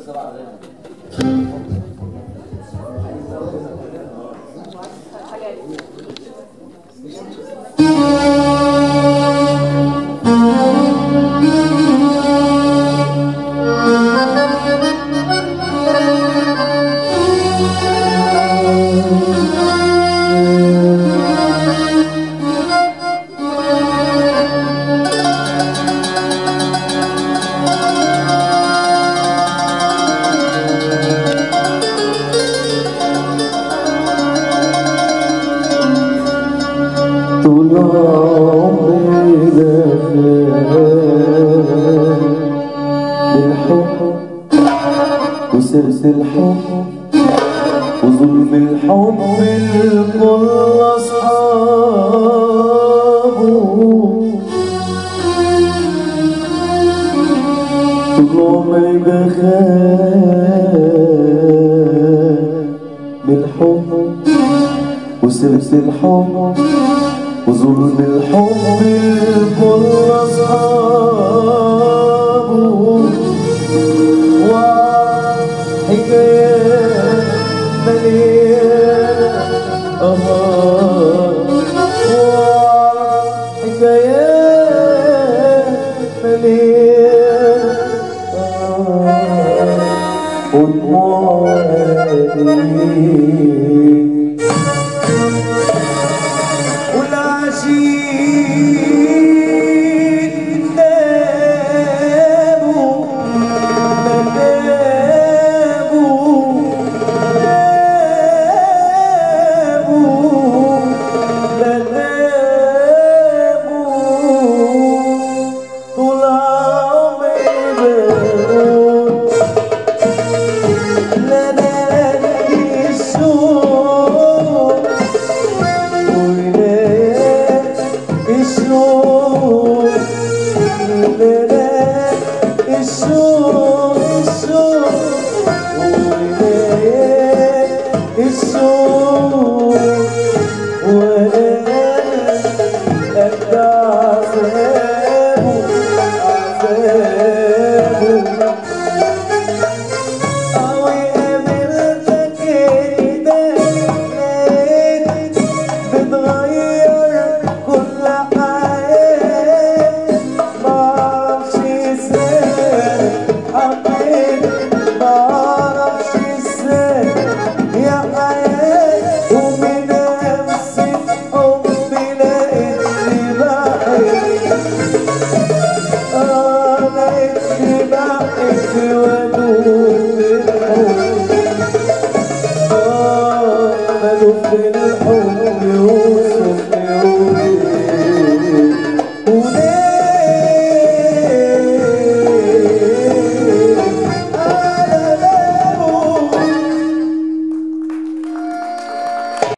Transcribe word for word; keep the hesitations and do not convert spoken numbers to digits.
طول عمري بخاف بالحب وسرس الحب وظلم الحب الكل أصحابه. طول عمري بخاف بالحب وسرس الحب وظلم الحب الكل أصحابه. وحكايات مليانة وحكايات مليانة ودموعي والعاشقين ناموا ناموا ناموا ناموا طول عمري بموت لنادي الشوق الشوق ليلات الشوق الشوق وليلات الشوق وأنا قد عذابه عذابه. أوي قابلتك كده لقيتك بتغير كل حياتي، معرفش ازاي حبيتك معرفش ازاي يا حياتي. ومن نفسي حبي لقيتني بحبك اه لقيتني بحبك وادوب في الحب اه بدوب في الحب